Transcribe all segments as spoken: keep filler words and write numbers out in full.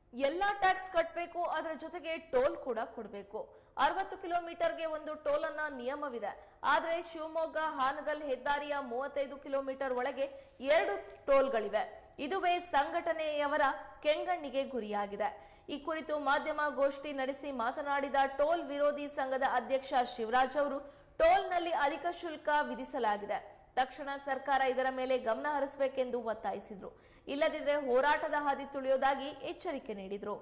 ಎಲ್ಲಾ ಟ್ಯಾಕ್ಸ್ ಕಟ್ಟಬೇಕು, ಅದರ ಜೊತೆಗೆ ಟೋಲ್ ಕೂಡ ಕೊಡಬೇಕು. ಅರವತ್ತು ಕಿಲೋಮೀಟರ್ಗೆ ಒಂದು ಟೋಲ್ ಅನ್ನ ನಿಯಮವಿದೆ. ಆದರೆ ಶಿವಮೊಗ್ಗ ಹಾನಗಲ್ ಹೆದ್ದಾರಿಯ ಮೂವತ್ತೈದು ಕಿಲೋಮೀಟರ್ ಒಳಗೆ ಎರಡು ಟೋಲ್ಗಳಿವೆ. ಇದುವೇ ಸಂಘಟನೆಯವರ ಕೆಂಗಣ್ಣಿಗೆ ಗುರಿಯಾಗಿದೆ. ಈ ಕುರಿತು ಮಾಧ್ಯಮ ಗೋಷ್ಠಿ ನಡೆಸಿ ಮಾತನಾಡಿದ ಟೋಲ್ ವಿರೋಧಿ ಸಂಘದ ಅಧ್ಯಕ್ಷ ಶಿವರಾಜ್ ಅವರು, ಟೋಲ್ನಲ್ಲಿ ಅಧಿಕ ಶುಲ್ಕ ವಿಧಿಸಲಾಗಿದೆ. ತಕ್ಷಣ ಸರ್ಕಾರ ಇದರ ಮೇಲೆ ಗಮನ ಹರಿಸಬೇಕೆಂದು ಒತ್ತಾಯಿಸಿದರು. ಇಲ್ಲದಿದ್ದರೆ ಹೋರಾಟದ ಹಾದಿ ತುಳಿಯೋದಾಗಿ ಎಚ್ಚರಿಕೆ ನೀಡಿದರು.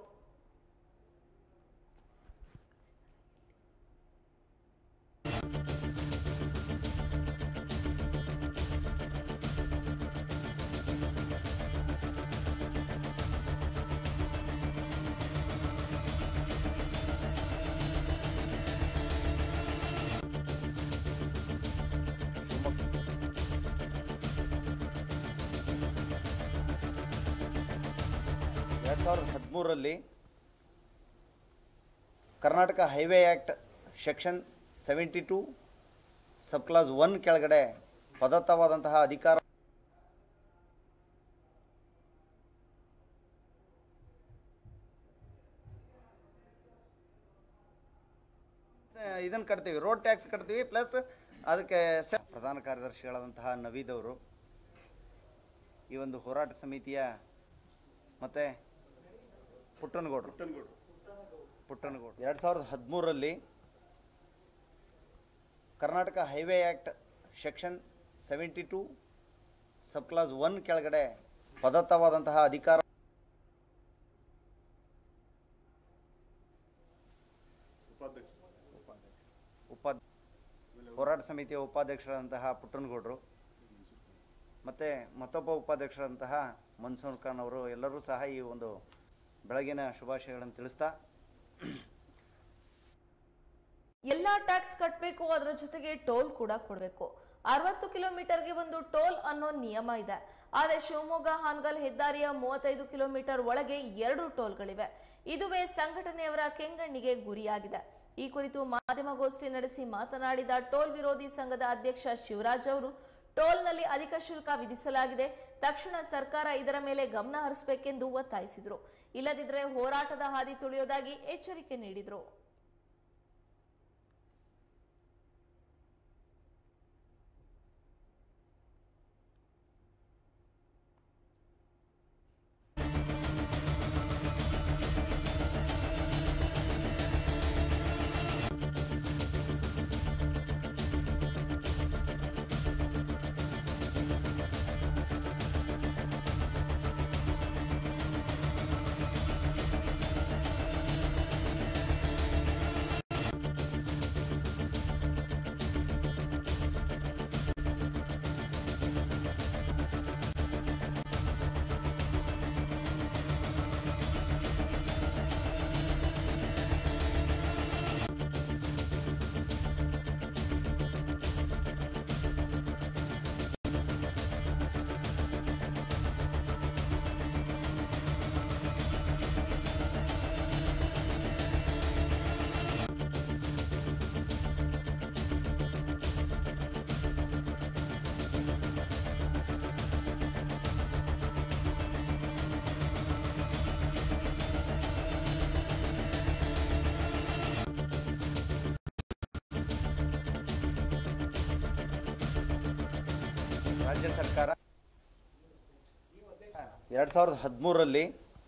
ಎರಡು ಸಾವಿರದ ಹದಿಮೂರರಲ್ಲಿ Karnataka highway act section seventy two sub clause one ಕೆಳಗಡೆ ಪದತ್ತವಾದಂತಹ ಅಧಿಕಾರ ಇದನ್ನು ಕಟ್ತೀವಿ, ರೋಡ್ ಟ್ಯಾಕ್ಸ್ ಕಟ್ತೀವಿ, ಪ್ಲಸ್ ಅದಕ್ಕೆ ಪ್ರಧಾನ ಕಾರ್ಯದರ್ಶಿಗಳಾದಂತಹ ನವೀದ್ ಅವರು ಈ ಒಂದು ಹೋರಾಟ ಸಮಿತಿಯ ಮತ್ತು ಪುಟ್ಟನಗೌಡರು ಪುಟ್ಟನಗೌಡರು ಎರಡು ಸಾವಿರದ ಹದಿಮೂರರಲ್ಲಿ Karnataka highway act section seventy two sub clause one ಕೆಳಗಡೆ ಪದತ್ತವಾದಂತಹ ಅಧಿಕಾರ ಉಪಾಧ್ಯ ಹೋರಾಟ ಸಮಿತಿಯ ಉಪಾಧ್ಯಕ್ಷರಾದಂತಹ ಪುಟ್ಟನಗೌಡರು ಮತ್ತು ಮತ್ತೊಬ್ಬ ಉಪಾಧ್ಯಕ್ಷರಾದಂತಹ ಮನ್ಸೂರ್ ಖಾನ್ ಅವರು ಎಲ್ಲರೂ ಸಹ ಈ ಒಂದು ಬೆಳಗಿನ ಶುಭಾಶಯಗಳನ್ನು ತಿಳಿಸ್ತಾ, ಎಲ್ಲಾ ಟ್ಯಾಕ್ಸ್ ಕಟ್ಟಬೇಕು, ಅದರ ಜೊತೆಗೆ ಟೋಲ್ ಕೂಡ ಕೊಡಬೇಕು. ಅರವತ್ತು ಕಿಲೋಮೀಟರ್ಗೆ ಒಂದು ಟೋಲ್ ಅನ್ನೋ ನಿಯಮ ಇದೆ. ಆದರೆ ಶಿವಮೊಗ್ಗ ಹಾನಗಲ್ ಹೆದ್ದಾರಿಯ ಮೂವತ್ತೈದು ಕಿಲೋಮೀಟರ್ ಒಳಗೆ ಎರಡು ಟೋಲ್ಗಳಿವೆ. ಇದುವೇ ಸಂಘಟನೆಯವರ ಕೆಂಗಣ್ಣಿಗೆ ಗುರಿಯಾಗಿದೆ. ಈ ಕುರಿತು ಮಾಧ್ಯಮಗೋಷ್ಠಿ ನಡೆಸಿ ಮಾತನಾಡಿದ ಟೋಲ್ ವಿರೋಧಿ ಸಂಘದ ಅಧ್ಯಕ್ಷ ಶಿವರಾಜ್ ಅವರು, ಟೋಲ್ನಲ್ಲಿ ಅಧಿಕ ಶುಲ್ಕ ವಿಧಿಸಲಾಗಿದೆ. ತಕ್ಷಣ ಸರ್ಕಾರ ಇದರ ಮೇಲೆ ಗಮನ ಹರಿಸಬೇಕೆಂದು ಒತ್ತಾಯಿಸಿದರು. ಇಲ್ಲದಿದ್ದರೆ ಹೋರಾಟದ ಹಾದಿ ತುಳಿಯೋದಾಗಿ ಎಚ್ಚರಿಕೆ ನೀಡಿದರು. ರಾಜ್ಯ ಸರ್ಕಾರ ಎರಡು ಸಾವಿರದ ಹದಿಮೂರರಲ್ಲಿ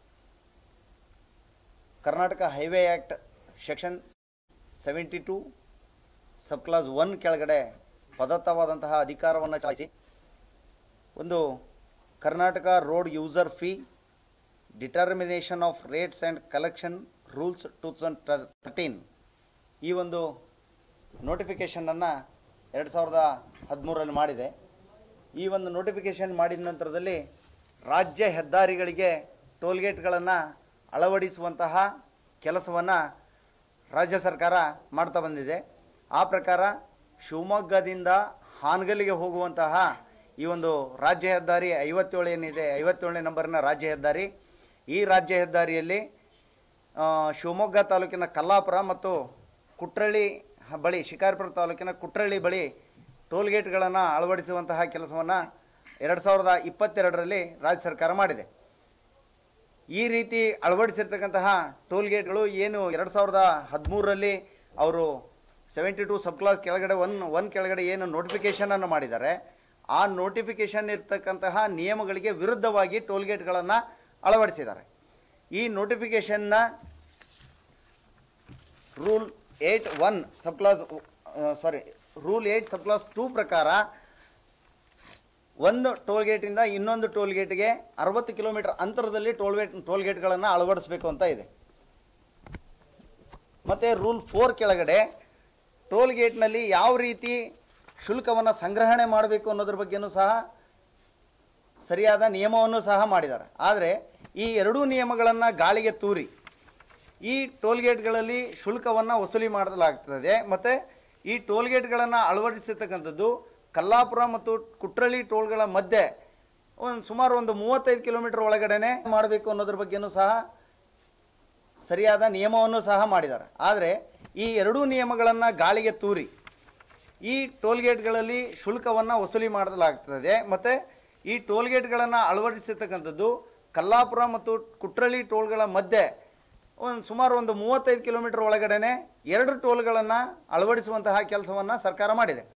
Karnataka highway act section seventy two sub clause one ಕೆಳಗಡೆ ಪದತ್ತವಾದಂತಹ ಅಧಿಕಾರವನ್ನು ಚಾಲಿಸಿ ಒಂದು Karnataka road user fee determination of rates and collection rules two thousand thirteen ಈ ಒಂದು ನೋಟಿಫಿಕೇಷನನ್ನು ಎರಡು ಸಾವಿರದ ಹದಿಮೂರರಲ್ಲಿ ಮಾಡಿದೆ. ಈ ಒಂದು ನೋಟಿಫಿಕೇಷನ್ ಮಾಡಿದ ನಂತರದಲ್ಲಿ ರಾಜ್ಯ ಹೆದ್ದಾರಿಗಳಿಗೆ ಟೋಲ್ಗೇಟ್ಗಳನ್ನು ಅಳವಡಿಸುವಂತಹ ಕೆಲಸವನ್ನು ರಾಜ್ಯ ಸರ್ಕಾರ ಮಾಡ್ತಾ ಬಂದಿದೆ. ಆ ಪ್ರಕಾರ ಶಿವಮೊಗ್ಗದಿಂದ ಹಾನಗಲ್ಗೆ ಹೋಗುವಂತಹ ಈ ಒಂದು ರಾಜ್ಯ ಹೆದ್ದಾರಿ ಐವತ್ತೇಳು ಏನಿದೆ, ಐವತ್ತೇಳನೇ ನಂಬರಿನ ರಾಜ್ಯ ಹೆದ್ದಾರಿ, ಈ ರಾಜ್ಯ ಹೆದ್ದಾರಿಯಲ್ಲಿ ಶಿವಮೊಗ್ಗ ತಾಲೂಕಿನ ಕಲ್ಲಾಪುರ ಮತ್ತು ಕುಟ್ರಳ್ಳಿ ಬಳಿ, ಶಿಕಾರಿಪುರ ತಾಲೂಕಿನ ಕುಟ್ರಳ್ಳಿ ಬಳಿ ಟೋಲ್ಗೇಟ್ಗಳನ್ನು ಅಳವಡಿಸುವಂತಹ ಕೆಲಸವನ್ನು ಎರಡು ಸಾವಿರದ ಇಪ್ಪತ್ತೆರಡರಲ್ಲಿ ರಾಜ್ಯ ಸರ್ಕಾರ ಮಾಡಿದೆ. ಈ ರೀತಿ ಅಳವಡಿಸಿರ್ತಕ್ಕಂತಹ ಟೋಲ್ ಗೇಟ್ಗಳು ಏನು ಎರಡು ಸಾವಿರದ ಹದಿಮೂರರಲ್ಲಿ ಅವರು ಸೆವೆಂಟಿ ಟು ಸಬ್ ಕ್ಲಾಸ್ ಕೆಳಗಡೆ ಒನ್ ಒನ್ ಕೆಳಗಡೆ ಏನು ನೋಟಿಫಿಕೇಷನನ್ನು ಮಾಡಿದ್ದಾರೆ, ಆ ನೋಟಿಫಿಕೇಷನ್ ಇರ್ತಕ್ಕಂತಹ ನಿಯಮಗಳಿಗೆ ವಿರುದ್ಧವಾಗಿ ಟೋಲ್ ಗೇಟ್ಗಳನ್ನು ಅಳವಡಿಸಿದ್ದಾರೆ. ಈ ನೋಟಿಫಿಕೇಷನ್ನ rule eight one sub clause sorry rule eight sub clause two ಪ್ರಕಾರ ಒಂದು ಟೋಲ್ ಗೇಟಿಂದ ಇನ್ನೊಂದು ಟೋಲ್ ಗೇಟ್ಗೆ ಅರವತ್ತು ಕಿಲೋಮೀಟರ್ ಅಂತರದಲ್ಲಿ ಟೋಲ್ ಗೇಟ್ ಟೋಲ್ ಗೇಟ್ಗಳನ್ನು ಅಳವಡಿಸಬೇಕು ಅಂತ ಇದೆ. ಮತ್ತು ರೂಲ್ ಫೋರ್ ಕೆಳಗಡೆ ಟೋಲ್ ಗೇಟ್ನಲ್ಲಿ ಯಾವ ರೀತಿ ಶುಲ್ಕವನ್ನು ಸಂಗ್ರಹಣೆ ಮಾಡಬೇಕು ಅನ್ನೋದ್ರ ಬಗ್ಗೆಯೂ ಸಹ ಸರಿಯಾದ ನಿಯಮವನ್ನು ಸಹ ಮಾಡಿದ್ದಾರೆ. ಆದರೆ ಈ ಎರಡೂ ನಿಯಮಗಳನ್ನು ಗಾಳಿಗೆ ತೂರಿ ಈ ಟೋಲ್ ಗೇಟ್ಗಳಲ್ಲಿ ಶುಲ್ಕವನ್ನು ವಸೂಲಿ ಮಾಡಲಾಗ್ತದೆ. ಮತ್ತು ಈ ಟೋಲ್ ಗೇಟ್ಗಳನ್ನು ಅಳವಡಿಸಿರ್ತಕ್ಕಂಥದ್ದು ಕಲ್ಲಾಪುರ ಮತ್ತು ಕುಟ್ರಳ್ಳಿ ಟೋಲ್ಗಳ ಮಧ್ಯೆ ಒಂದು ಸುಮಾರು ಒಂದು ಮೂವತ್ತೈದು ಕಿಲೋಮೀಟರ್ ಒಳಗಡೆ ಮಾಡಬೇಕು ಅನ್ನೋದ್ರ ಬಗ್ಗೆಯೂ ಸಹ ಸರಿಯಾದ ನಿಯಮವನ್ನು ಸಹ ಮಾಡಿದ್ದಾರೆ. ಆದರೆ ಈ ಎರಡೂ ನಿಯಮಗಳನ್ನು ಗಾಳಿಗೆ ತೂರಿ ಈ ಟೋಲ್ ಗೇಟ್ಗಳಲ್ಲಿ ಶುಲ್ಕವನ್ನು ವಸೂಲಿ ಮಾಡಲಾಗ್ತದೆ. ಮತ್ತು ಈ ಟೋಲ್ ಗೇಟ್ಗಳನ್ನು ಅಳವಡಿಸಿರ್ತಕ್ಕಂಥದ್ದು ಕಲ್ಲಾಪುರ ಮತ್ತು ಕುಟ್ರಳ್ಳಿ ಟೋಲ್ಗಳ ಮಧ್ಯೆ ಒಂದು ಸುಮಾರು ಒಂದು ಮೂವತ್ತೈದು ಕಿಲೋಮೀಟರ್ ಒಳಗಡೆ ಎರಡು ಟೋಲ್ಗಳನ್ನು ಅಳವಡಿಸುವಂತಹ ಕೆಲಸವನ್ನು ಸರ್ಕಾರ ಮಾಡಿದೆ.